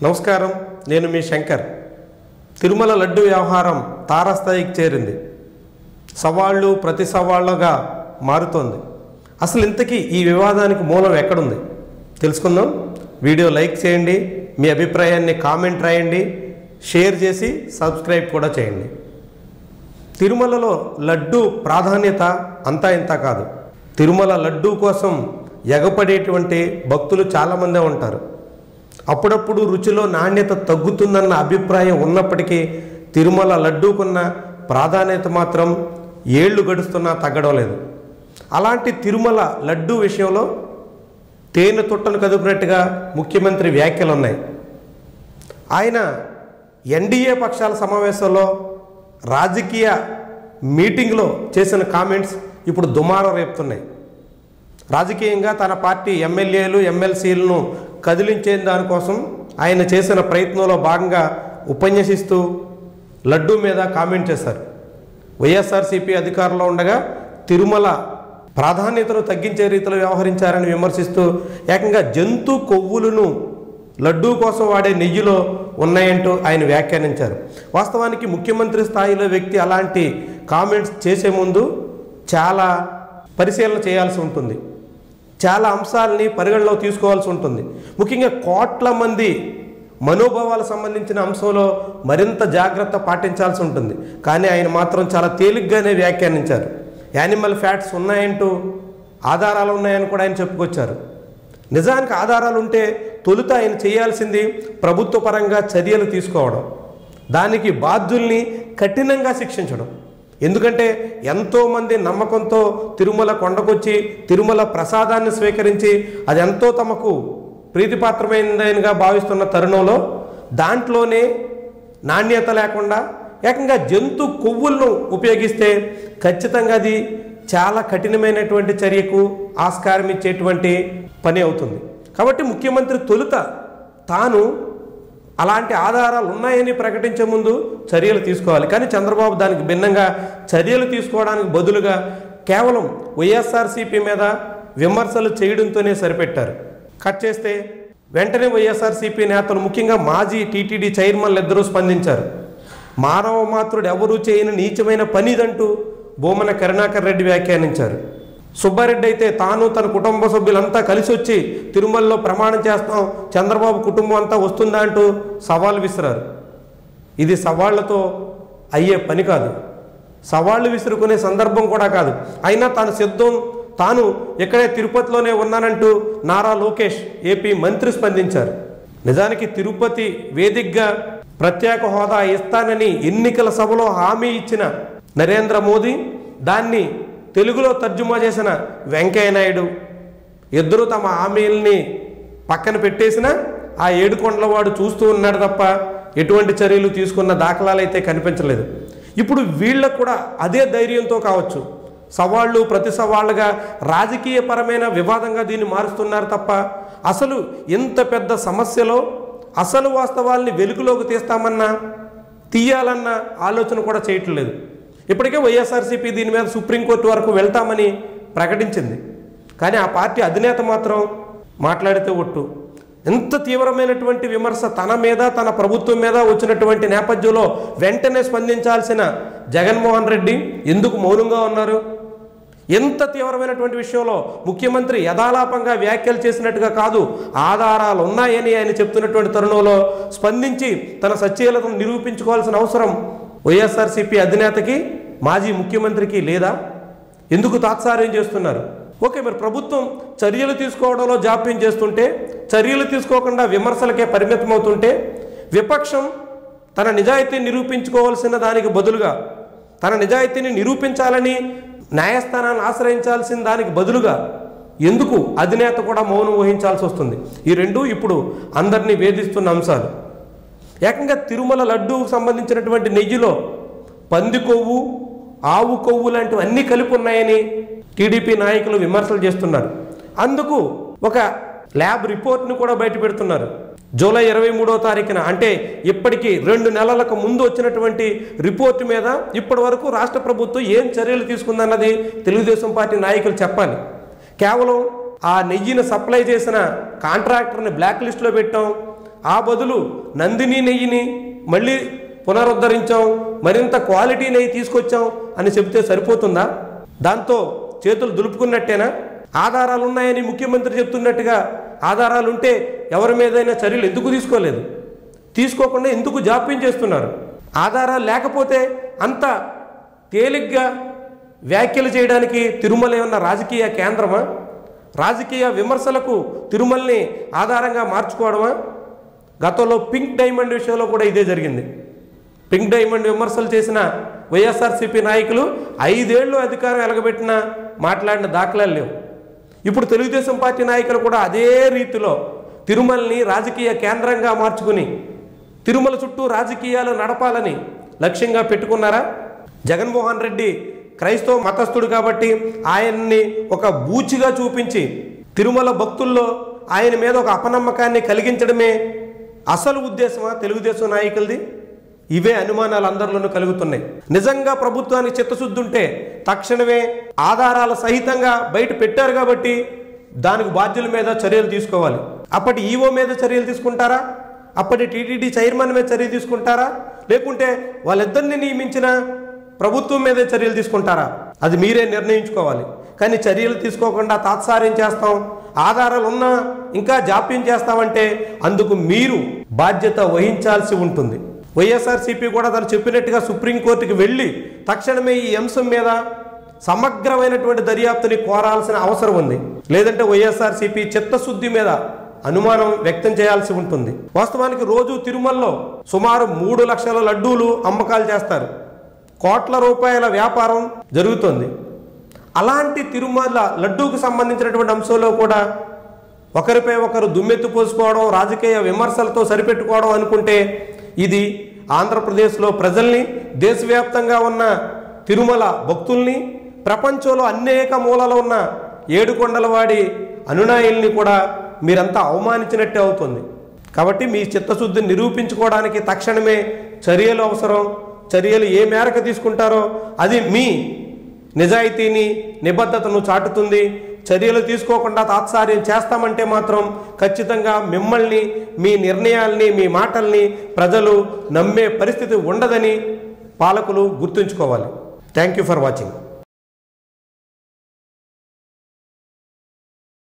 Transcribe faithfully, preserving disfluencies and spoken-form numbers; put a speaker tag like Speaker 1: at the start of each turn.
Speaker 1: నమస్కారం, నేను మీ శంకర్. తిరుమల లడ్డు వ్యవహారం తారాస్థాయికి చేరింది. సవాళ్ళు ప్రతి సవాళ్ళుగా మారుతోంది. అసలు ఇంతకీ ఈ వివాదానికి మూలం ఎక్కడుంది తెలుసుకుందాం. వీడియో లైక్ చేయండి, మీ అభిప్రాయాన్ని కామెంట్ రాయండి, షేర్ చేసి సబ్స్క్రైబ్ కూడా చేయండి. తిరుమలలో లడ్డు ప్రాధాన్యత అంతా ఇంత కాదు. తిరుమల లడ్డు కోసం ఎగపడేటువంటి భక్తులు చాలామందే ఉంటారు. అప్పుడప్పుడు రుచిలో నాణ్యత తగ్గుతుందన్న అభిప్రాయం ఉన్నప్పటికీ తిరుమల లడ్డూకున్న ప్రాధాన్యత మాత్రం ఏళ్ళు గడుస్తున్నా తగ్గడం లేదు. అలాంటి తిరుమల లడ్డు విషయంలో తేనె తుట్టను కదుపునట్టుగా ముఖ్యమంత్రి వ్యాఖ్యలు ఉన్నాయి. ఆయన ఎన్డీఏ పక్షాల సమావేశంలో రాజకీయ మీటింగ్లో చేసిన కామెంట్స్ ఇప్పుడు దుమారం రేపుతున్నాయి. రాజకీయంగా తన పార్టీ ఎమ్మెల్యేలు ఎమ్మెల్సీలను కదిలించే దానికోసం ఆయన చేసిన ప్రయత్నంలో భాగంగా ఉపన్యసిస్తూ లడ్డూ మీద కామెంట్ చేశారు. వైఎస్ఆర్సీపీ అధికారంలో ఉండగా తిరుమల ప్రాధాన్యతను తగ్గించే రీతిలో వ్యవహరించారని విమర్శిస్తూ ఏకంగా జంతు కొవ్వులను లడ్డూ కోసం వాడే నెయ్యిలో ఉన్నాయంటూ ఆయన వ్యాఖ్యానించారు. వాస్తవానికి ముఖ్యమంత్రి స్థాయిలో వ్యక్తి అలాంటి కామెంట్స్ చేసే ముందు చాలా పరిశీలన చేయాల్సి ఉంటుంది. చాలా అంశాలని పరిగణలో తీసుకోవాల్సి ఉంటుంది. ముఖ్యంగా కోట్ల మంది మనోభావాలకు సంబంధించిన అంశంలో మరింత జాగ్రత్త పాటించాల్సి ఉంటుంది. కానీ ఆయన మాత్రం చాలా తేలిగ్గానే వ్యాఖ్యానించారు. యానిమల్ ఫ్యాట్స్ ఉన్నాయంటూ ఆధారాలు ఉన్నాయని కూడా ఆయన చెప్పుకొచ్చారు. నిజానికి ఆధారాలు ఉంటే తొలుత ఆయన చేయాల్సింది ప్రభుత్వ పరంగా చర్యలు తీసుకోవడం, దానికి బాధ్యుల్ని కఠినంగా శిక్షించడం. ఎందుకంటే ఎంతోమంది నమ్మకంతో తిరుమల కొండకొచ్చి తిరుమల ప్రసాదాన్ని స్వీకరించి అది ఎంతో తమకు ప్రీతిపాత్రమైనదిగా భావిస్తున్న తరుణంలో దాంట్లోనే నాణ్యత లేకుండా ఏకంగా జంతు కొవ్వులను ఉపయోగిస్తే ఖచ్చితంగా అది చాలా కఠినమైనటువంటి చర్యకు ఆస్కారం ఇచ్చేటువంటి పని అవుతుంది. కాబట్టి ముఖ్యమంత్రి తొలుత తాను అలాంటి ఆధారాలు ఉన్నాయని ప్రకటించే ముందు చర్యలు తీసుకోవాలి. కానీ చంద్రబాబు దానికి భిన్నంగా చర్యలు తీసుకోవడానికి బదులుగా కేవలం వైఎస్ఆర్సీపీ మీద విమర్శలు చేయడంతోనే సరిపెట్టారు. కట్ చేస్తే వెంటనే వైఎస్ఆర్సీపీ నేతలు ముఖ్యంగా మాజీ టీటీడీ చైర్మన్లు ఇద్దరూ స్పందించారు. మానవ మాత్రుడు ఎవరూ చేయని నీచమైన పనిదంటూ భూమన కరుణాకర్ రెడ్డి వ్యాఖ్యానించారు. సుబ్బారెడ్డి అయితే తాను తన కుటుంబ సభ్యులంతా కలిసి వచ్చి తిరుమలలో ప్రమాణం చేస్తాం, చంద్రబాబు కుటుంబం అంతా వస్తుందా అంటూ సవాళ్ళు విసిరారు. ఇది సవాళ్లతో అయ్యే పని కాదు, సవాళ్ళు విసురుకునే సందర్భం కూడా కాదు. అయినా తాను సిద్ధం, తాను ఇక్కడే తిరుపతిలోనే ఉన్నానంటూ నారా లోకేష్ ఏపీ మంత్రి స్పందించారు. నిజానికి తిరుపతి వేదికగా ప్రత్యేక హోదా ఇస్తానని ఎన్నికల సభలో హామీ ఇచ్చిన నరేంద్ర మోదీ దాన్ని తెలుగులో తర్జుమా చేసిన వెంకయ్యనాయుడు ఇద్దరు తమ హామీల్ని పక్కన పెట్టేసిన ఆ ఏడుకొండల వాడు చూస్తూ ఉన్నాడు తప్ప ఎటువంటి చర్యలు తీసుకున్న దాఖలాలు అయితే కనిపించలేదు. ఇప్పుడు వీళ్ళకు కూడా అదే ధైర్యంతో కావచ్చు సవాళ్ళు ప్రతి సవాళ్ళుగా రాజకీయపరమైన వివాదంగా దీన్ని మారుస్తున్నారు తప్ప అసలు ఇంత పెద్ద సమస్యలో అసలు వాస్తవాల్ని వెలుగులోకి తీస్తామన్నా తీయాలన్న ఆలోచన కూడా చేయట్లేదు. ఇప్పటికే వైఎస్ఆర్సీపీ దీని మీద సుప్రీంకోర్టు వరకు వెళ్తామని ప్రకటించింది. కానీ ఆ పార్టీ అధినేత మాత్రం మాట్లాడితే ఒట్టు. ఎంత తీవ్రమైనటువంటి విమర్శ తన మీద తన ప్రభుత్వం మీద వచ్చినటువంటి నేపథ్యంలో వెంటనే స్పందించాల్సిన జగన్మోహన్ రెడ్డి ఎందుకు మౌనంగా ఉన్నారు? ఎంత తీవ్రమైనటువంటి విషయంలో ముఖ్యమంత్రి యథాలాపంగా వ్యాఖ్యలు చేసినట్టుగా కాదు, ఆధారాలు ఉన్నాయని ఆయన చెప్తున్నటువంటి తరుణంలో స్పందించి తన సత్యలతను నిరూపించుకోవాల్సిన అవసరం వైఎస్ఆర్సీపీ అధినేతకి మాజీ ముఖ్యమంత్రికి లేదా? ఎందుకు తాత్సార్యం చేస్తున్నారు? ఓకే, మరి ప్రభుత్వం చర్యలు తీసుకోవడంలో జాప్యం చేస్తుంటే, చర్యలు తీసుకోకుండా విమర్శలకే పరిమితం అవుతుంటే, విపక్షం తన నిజాయితీని నిరూపించుకోవాల్సిన దానికి బదులుగా తన నిజాయితీని నిరూపించాలని న్యాయస్థానాన్ని ఆశ్రయించాల్సిన దానికి బదులుగా ఎందుకు అధినేత కూడా మౌనం వహించాల్సి వస్తుంది? ఈ రెండు ఇప్పుడు అందరినీ వేధిస్తున్న అంశాలు. ఏకంగా తిరుమల లడ్డూకు సంబంధించినటువంటి నెయ్యిలో పంది కొవ్వు, ఆవు కొవ్వు లాంటివి అన్నీ కలిపి ఉన్నాయని టీడీపీ నాయకులు విమర్శలు చేస్తున్నారు. అందుకు ఒక ల్యాబ్ రిపోర్ట్ను కూడా బయట పెడుతున్నారు. జూలై ఇరవై మూడో తారీఖున అంటే ఇప్పటికీ రెండు నెలలకు ముందు వచ్చినటువంటి రిపోర్టు మీద ఇప్పటి వరకు రాష్ట్ర ప్రభుత్వం ఏం చర్యలు తీసుకుందన్నది తెలుగుదేశం పార్టీ నాయకులు చెప్పాలి. కేవలం ఆ నెయ్యిని సప్లై చేసిన కాంట్రాక్టర్ని బ్లాక్ లిస్టులో పెట్టాం, ఆ బదులు నందిని నెయ్యిని మళ్ళీ పునరుద్ధరించాం, మరింత క్వాలిటీ నెయ్యి తీసుకొచ్చాం అని చెబితే సరిపోతుందా? దాంతో చేతులు దులుపుకున్నట్టేనా? ఆధారాలు ఉన్నాయని ముఖ్యమంత్రి చెప్తున్నట్టుగా ఆధారాలు ఉంటే ఎవరి మీదైనా చర్యలు ఎందుకు తీసుకోలేదు? తీసుకోకుండా ఎందుకు జాప్యం చేస్తున్నారు? ఆధారాలు లేకపోతే అంత తేలిగ్గా వ్యాఖ్యలు చేయడానికి తిరుమల ఏమన్నా రాజకీయ కేంద్రమా? రాజకీయ విమర్శలకు తిరుమలని ఆధారంగా మార్చుకోవడమా? గతంలో పింక్ డైమండ్ విషయంలో కూడా ఇదే జరిగింది. పింక్ డైమండ్ విమర్శలు చేసిన వైఎస్ఆర్సీపీ నాయకులు ఐదేళ్లు అధికారం ఎలగబెట్టినా మాట్లాడిన దాఖలాలు లేవు. ఇప్పుడు తెలుగుదేశం పార్టీ నాయకులు కూడా అదే రీతిలో తిరుమలని రాజకీయ కేంద్రంగా మార్చుకుని తిరుమల చుట్టూ రాజకీయాలు నడపాలని లక్ష్యంగా పెట్టుకున్నారా? జగన్మోహన్ రెడ్డి క్రైస్తవ మతస్థుడు కాబట్టి ఆయన్ని ఒక బూచిగా చూపించి తిరుమల భక్తుల్లో ఆయన మీద ఒక అపనమ్మకాన్ని కలిగించడమే అసలు ఉద్దేశమా తెలుగుదేశం నాయకులది? ఇవే అనుమానాలు అందరిలోనూ కలుగుతున్నాయి. నిజంగా ప్రభుత్వానికి చిత్తశుద్ధి ఉంటే తక్షణమే ఆధారాల సహితంగా బయట పెట్టారు కాబట్టి దానికి బాధ్యుల మీద చర్యలు తీసుకోవాలి. అప్పటి ఈవో మీద చర్యలు తీసుకుంటారా? అప్పటి టీటీడీ చైర్మన్ మీద చర్య తీసుకుంటారా? లేకుంటే వాళ్ళిద్దరిని నియమించిన ప్రభుత్వం మీదే చర్యలు తీసుకుంటారా? అది మీరే నిర్ణయించుకోవాలి. కానీ చర్యలు తీసుకోకుండా తాత్సార్యం చేస్తాం, ఆధారాలు ఉన్నా ఇంకా జాప్యం చేస్తామంటే అందుకు మీరు బాధ్యత వహించాల్సి ఉంటుంది. వైఎస్ఆర్సీపీ కూడా తను చెప్పినట్టుగా సుప్రీంకోర్టుకి వెళ్ళి తక్షణమే ఈ అంశం మీద సమగ్రమైనటువంటి దర్యాప్తుని కోరాల్సిన అవసరం ఉంది. లేదంటే వైఎస్ఆర్సీపీ చిత్తశుద్ధి మీద అనుమానం వ్యక్తం చేయాల్సి ఉంటుంది. వాస్తవానికి రోజు తిరుమలలో సుమారు మూడు లక్షల లడ్డూలు అమ్మకాలు చేస్తారు. కోట్ల రూపాయల వ్యాపారం జరుగుతుంది. అలాంటి తిరుమల లడ్డూకు సంబంధించినటువంటి అంశంలో కూడా ఒకరిపై ఒకరు దుమ్మెత్తు పోసుకోవడం, రాజకీయ విమర్శలతో సరిపెట్టుకోవడం అనుకుంటే ఇది ఆంధ్రప్రదేశ్లో ప్రజల్ని, దేశవ్యాప్తంగా ఉన్న తిరుమల భక్తుల్ని, ప్రపంచంలో అనేక మూలలో ఉన్న ఏడుకొండలవాడి అనునాయుల్ని కూడా మీరంతా అవమానించినట్టే అవుతుంది. కాబట్టి మీ చిత్తశుద్ధిని నిరూపించుకోవడానికి తక్షణమే చర్యలు అవసరం. చర్యలు ఏ మేరకు తీసుకుంటారో అది మీ నిజాయితీని, నిబద్ధతను చాటుతుంది. చర్యలు తీసుకోకుండా తాత్సార్యం చేస్తామంటే మాత్రం ఖచ్చితంగా మిమ్మల్ని, మీ నిర్ణయాల్ని, మీ మాటల్ని ప్రజలు నమ్మే పరిస్థితి ఉండదని పాలకులు గుర్తుంచుకోవాలి. Thank you for watching.